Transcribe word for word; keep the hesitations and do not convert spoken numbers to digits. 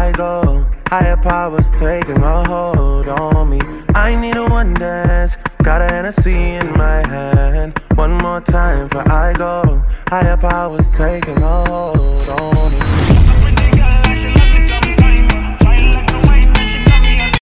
I go. Higher powers taking a hold on me. I need a one dance, got a Hennessy in my hand. One more time for I go. Higher powers taking a hold on me.